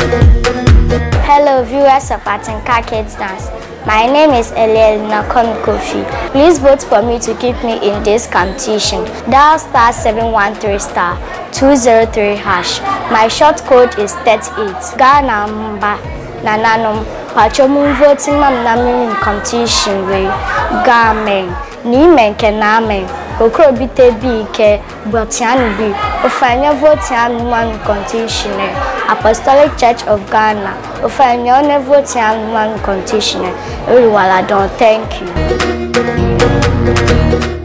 Hello viewers of Atinka Kids Dance. My name is ELIALINA Commey Cofie. Please vote for me to keep me in this competition. Dial *713*203#. My short code is 38. Ghana Mba Nananom. Pachomu voting mam in competition way. Gamen. Ni men kenamen. Okro bite bi ke botian bi. Ofanya voting man competition. Apostolic Church of Ghana. Ofanya ne voting man competition. Thank you.